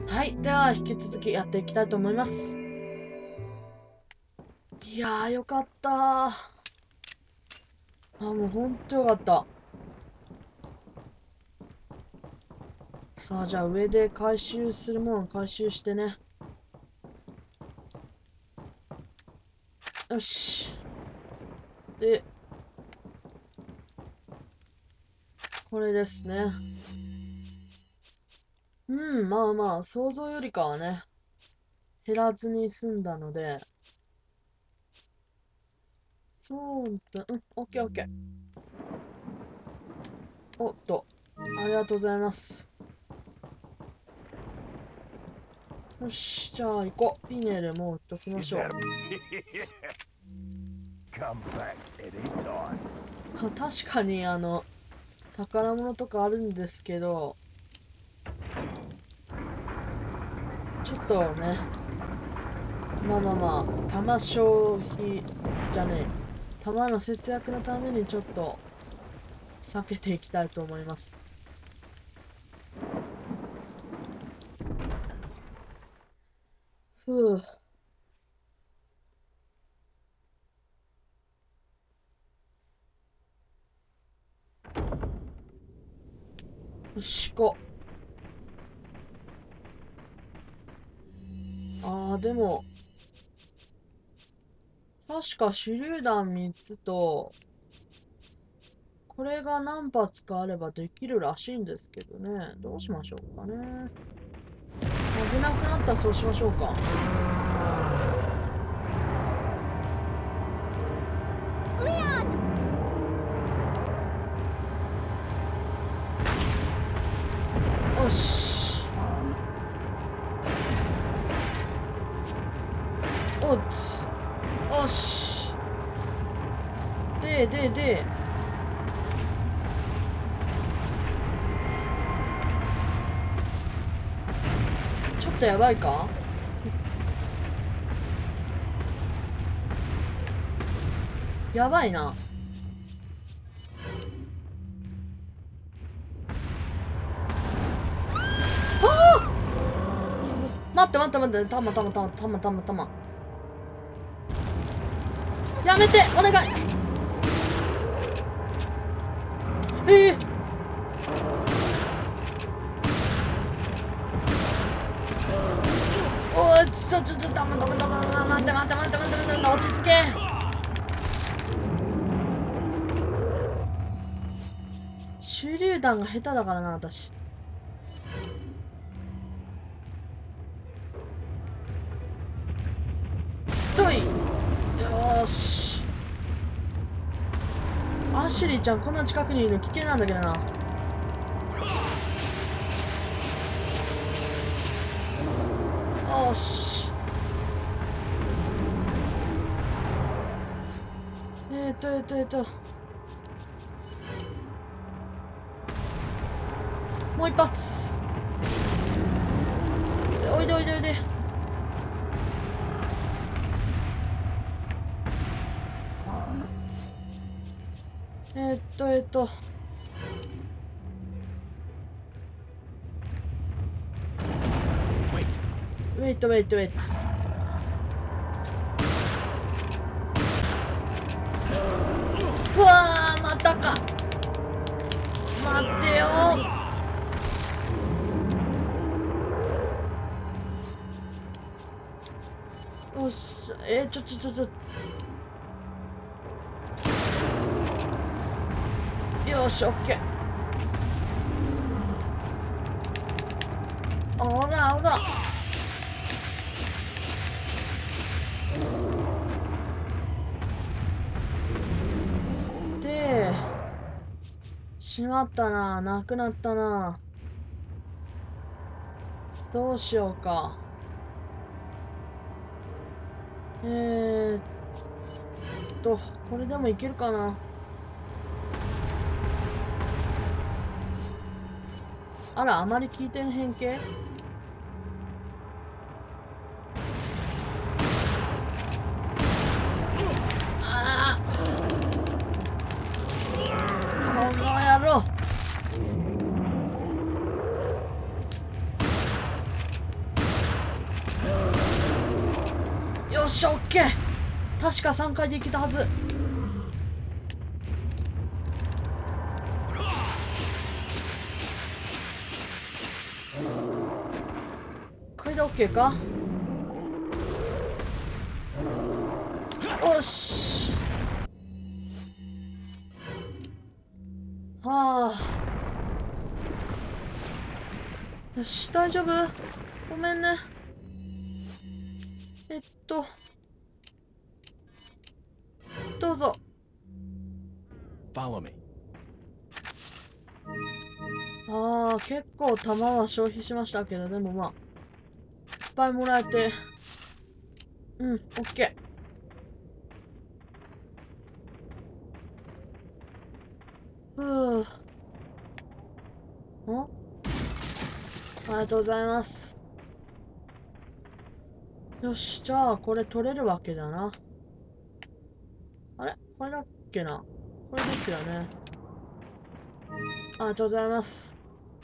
はい、では引き続きやっていきたいと思います。いやー、よかったー。もうほんとよかった。さあ、じゃあ上で回収するもの回収してね。よし。で、これですね。まあまあ、想像よりかはね、減らずに済んだので、そうだ、オッケーオッケー。おっと、ありがとうございます。よし、じゃあ行こう。ピネルもう売っときましょう。確かに宝物とかあるんですけど、ちょっとね、まあまあまあ、弾消費じゃねえ。弾の節約のためにちょっと避けていきたいと思います。ふう。よし、行こう。でも、確か手榴弾3つと、これが何発かあればできるらしいんですけどね。どうしましょうかね。危なくなったらそうしましょうか。よし。おつ。よし。で。ちょっとやばいか？やばいな。待って。たま。やめてお願い。おい、たま、待って、落ち着け。手榴弾が下手だからな、私。どい。よーし。アシュリーちゃんこんな近くにいるの危険なんだけどな。よし。もう一発。おいで。えっと。ウェイト。うわー、またか。待ってよー。よし、よし、オッケー。おら。で、しまったな。なくなったな。どうしようか。これでもいけるかな。あら、あまり効いてん変形。ああ、この野郎。 よっしゃ、オッケー。確か3回できたはず。これで OK か。よし。はあ。よし、大丈夫？ごめんね。どうぞ。ああ、結構弾は消費しましたけど、でもまあ、いっぱいもらえて、オッケー。ふう。ありがとうございます。よし、じゃあ、これ取れるわけだな。あれこれだっけな。これですよね。ありがとうございます。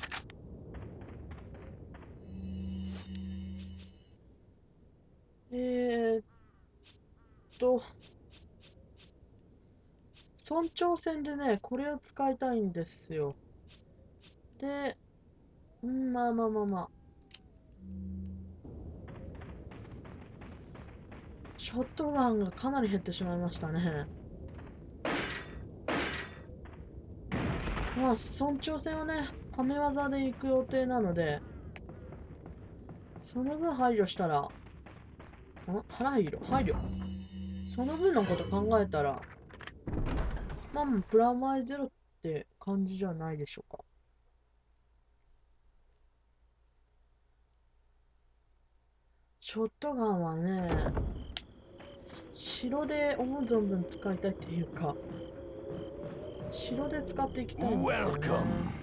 えーっと、村長戦でね、これを使いたいんですよ。で、まあまあまあまあ。ショットガンがかなり減ってしまいましたね。まあ、村長戦はね、はめ技で行く予定なので、その分配慮したら、配慮。その分のこと考えたら、まあ、プラマイゼロって感じじゃないでしょうか。ショットガンはね、城で思う存分使いたいっていうか、城で使っていきたいんですよね。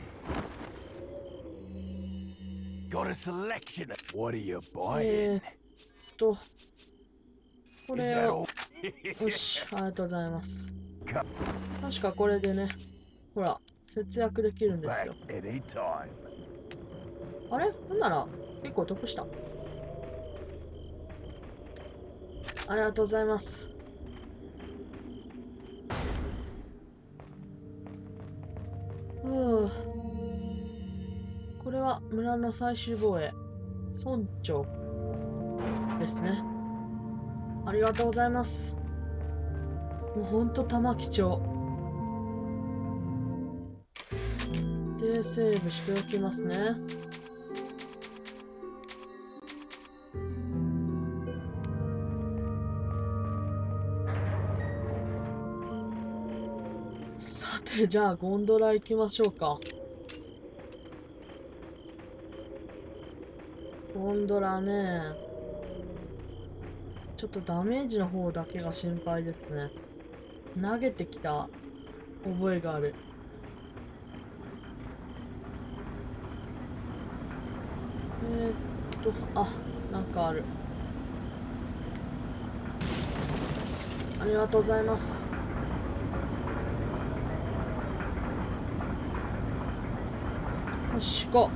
えーっと、これを、よし、ありがとうございます。確かこれでね、ほら、節約できるんですよ。あれほんなら、結構得した。ありがとうございます。これは村の最終防衛、村長ですね。ありがとうございます。もうほんと玉貴重。で、セーブしておきますね。さて、じゃあゴンドラ行きましょうか。ゴンドラね。ちょっとダメージの方だけが心配ですね。投げてきた覚えがある。なんかある。ありがとうございます。よし、行こ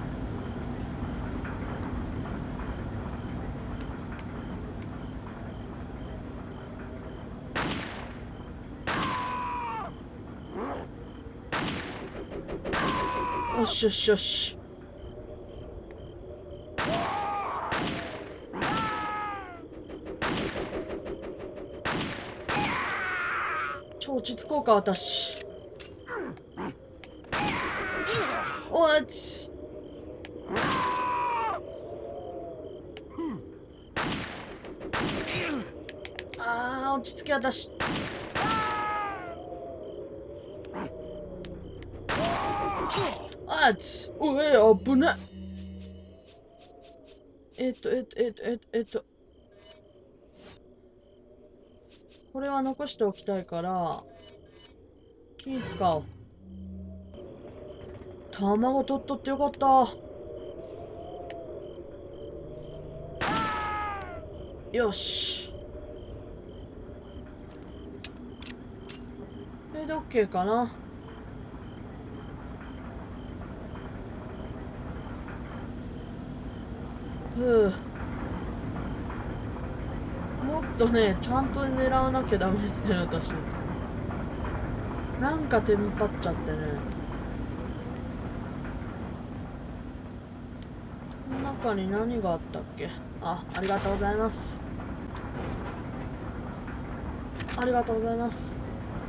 う。よしよしよし。落ち着こうか、私。おっち。落ち着け、私。おい、危ね。これは残しておきたいから、気使おう。卵取っとってよかった。よし。これで OK かな。もょっとね、ちゃんと狙わなきゃダメですね、私。なんかテンパっちゃってね。この中に何があったっけ？ありがとうございます。ありがとうございます。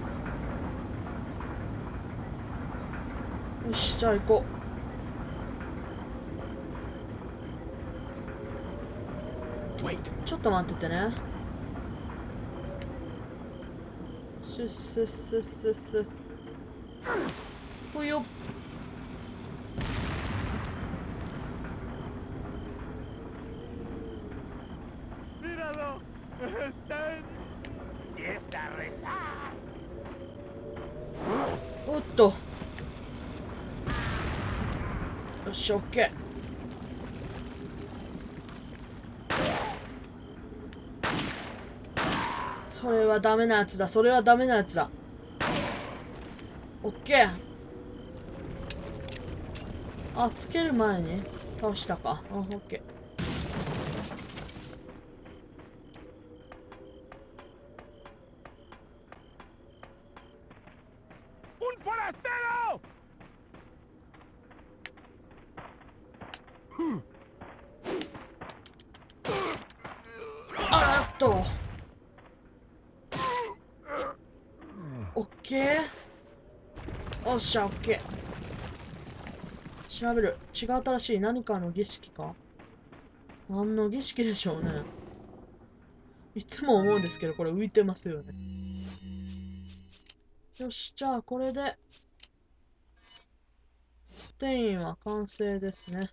よし、じゃあ行こう。ちょっと待っててね。スッスッスッスッスッ。ほいよ。おっと。よし、オッケー。それはダメなやつだ。それはダメなやつだ。オッケー。あ、つける前に倒したか。オッケー。あっと。オッケー。おっしゃ、オッケー。調べる。違う新しい何かの儀式か？何の儀式でしょうね。いつも思うんですけど、これ浮いてますよね。よし、じゃあこれで、ステインは完成ですね。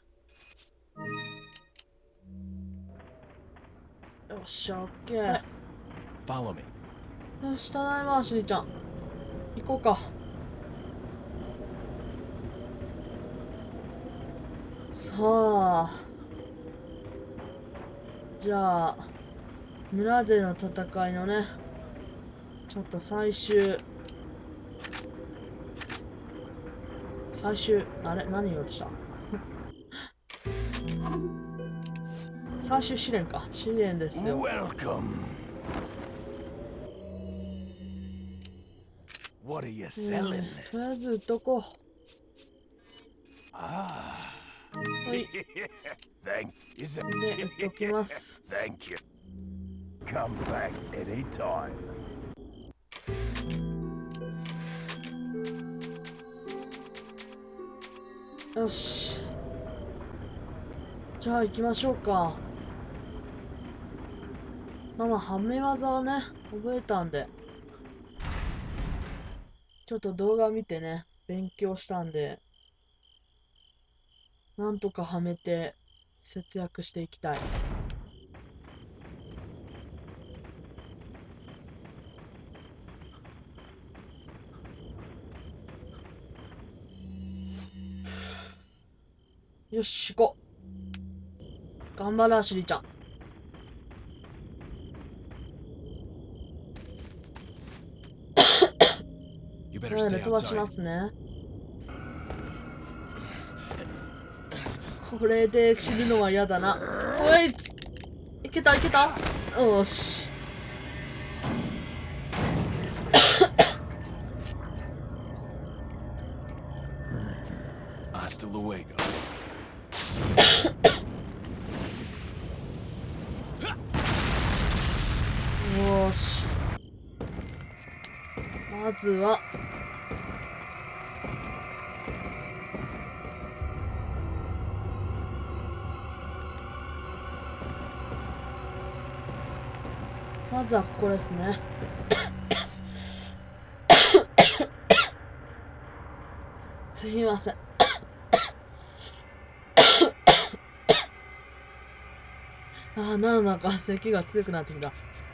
よっしゃ、オッケー。よし、ただいま、しりちゃん。行こうか。さあ。じゃあ、村での戦いのね、ちょっと最終、あれ何言おうとした最終試練か。試練ですよ。とりあえず売っとこう。はい。で、売っときます。よし。じゃあ行きましょうか。まあ、はめ技はね、覚えたんで。ちょっと動画見てね、勉強したんで、なんとかはめて節約していきたい。よし、行こう。頑張れ、アシリちゃん。飛ばしますね。これで死ぬのは嫌だな。おい、いけたいけた。よし。よし。まずはここですね。すいません。なんか咳が強くなってきた。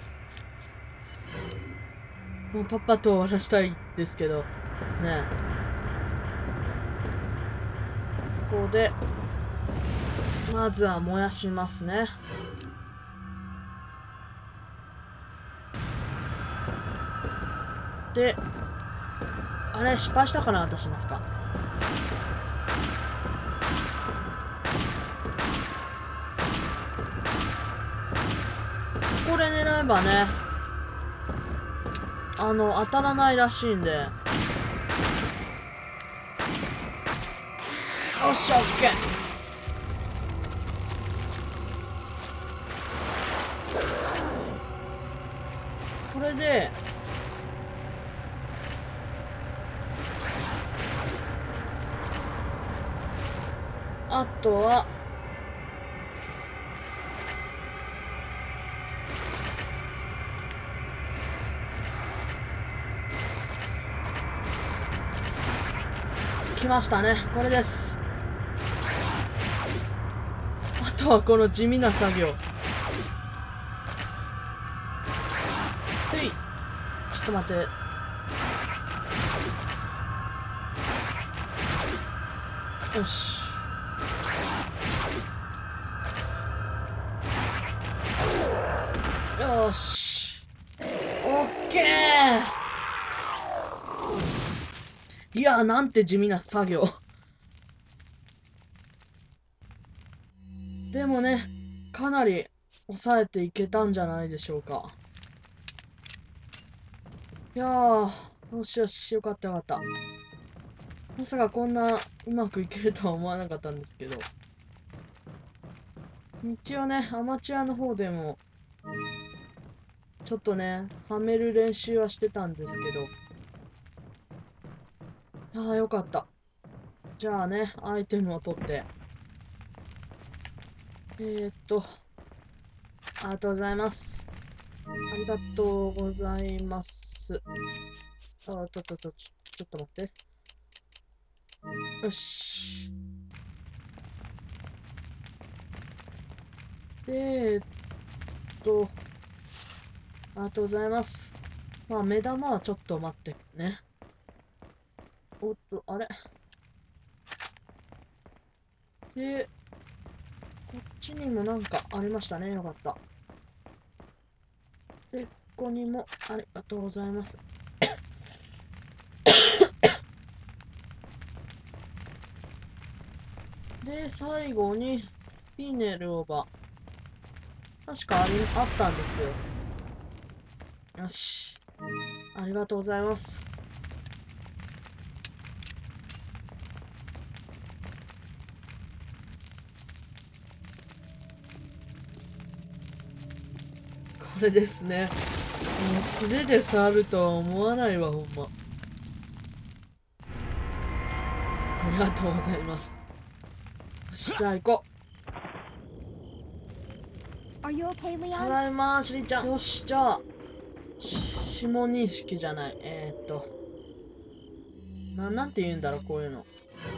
もうパッパと終わらしたいですけど、ね。ここで、まずは燃やしますね。で、あれ、失敗したかな？出しますか。ここれ狙えばね、当たらないらしいんで。よっしゃ、オッケー。これで、あとは、来ましたね。これです。あとはこの地味な作業。てい。ちょっと待って。よし。よし。オッケー。いや、なんて地味な作業。でもね、かなり抑えていけたんじゃないでしょうか。いやー、よしよし、よかったよかった。まさかこんなうまくいけるとは思わなかったんですけど。一応ね、アマチュアの方でも、ちょっとね、はめる練習はしてたんですけど。ああ、よかった。じゃあね、アイテムを取って。ありがとうございます。ありがとうございます。ちょっと待って。よし。で、ありがとうございます。まあ、目玉はちょっと待ってね。おっと、あれ。で、こっちにもなんかありましたね。よかった。で、ここにもありがとうございます。で、最後にスピネルオバ。確かあったんですよ。よし。ありがとうございます。これですね。もう素手で触るとは思わないわ、ほんま。ありがとうございます。よし、じゃあ行こう。ただいま、しりちゃん。よし、じゃあ、指紋認識じゃない。なんて言うんだろう、こういうの。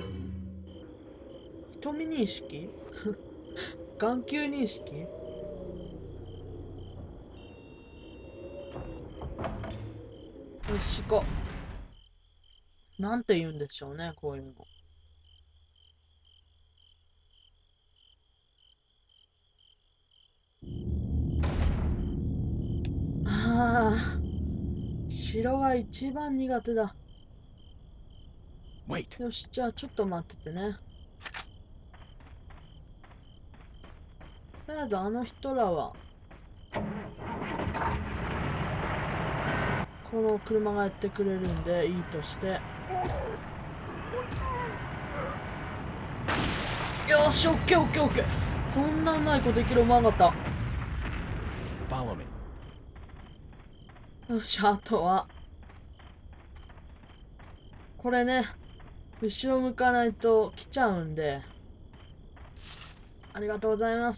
瞳認識眼球認識。よし、行こう。なんて言うんでしょうね、こういうの。ああ、城が一番苦手だ。よし、じゃあちょっと待っててね。とりあえずあの人らは、この車がやってくれるんでいいとして。よし、オッケーオッケーオッケー。そんなうまいことできる思わなかった。よし、あとは、これね、後ろ向かないと来ちゃうんで、ありがとうございます。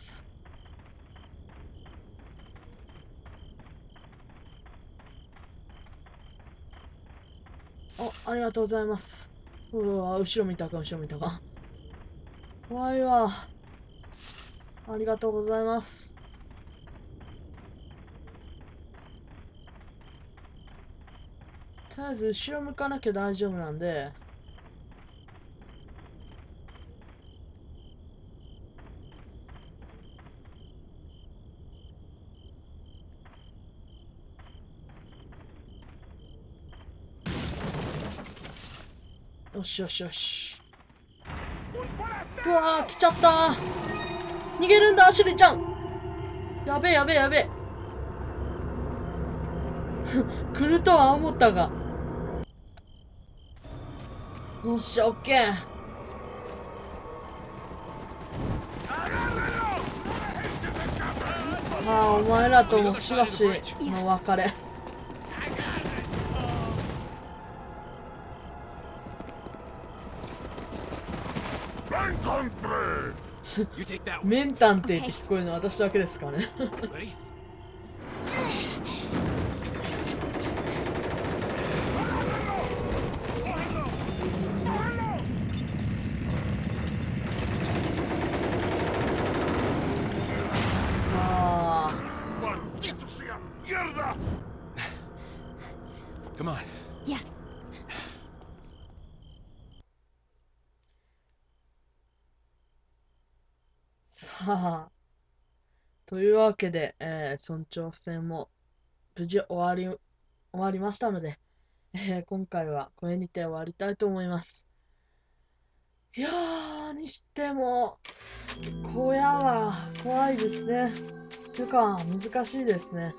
ありがとうございます。うわ、後ろ見たか、後ろ見たか。怖いわ。ありがとうございます。とりあえず後ろ向かなきゃ大丈夫なんで、よしよしよし。うわー、来ちゃったー。逃げるんだ、シリちゃん。やべえやべえやべえ。 来るとは思ったが。よし、オッケー。さあ、お前らともしばしの別れ。メン探偵って聞こえるの私だけですかね。 Come on. Yeah. さあ、というわけで、村長戦も無事終わりましたので、今回はこれにて終わりたいと思います。いやー、にしても、小屋は怖いですね。というか、難しいですね。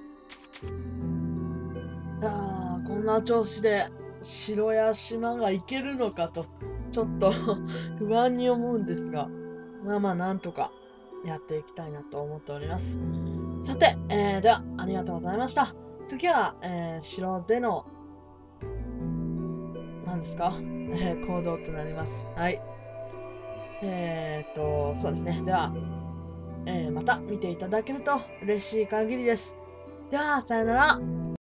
いやー、こんな調子で城や島が行けるのかと、ちょっと不安に思うんですが、まあなんとかやっていきたいなと思っております。さて、では、ありがとうございました。次は、城での、何ですか、行動となります。はい。そうですね。では、また見ていただけると嬉しい限りです。では、さよなら。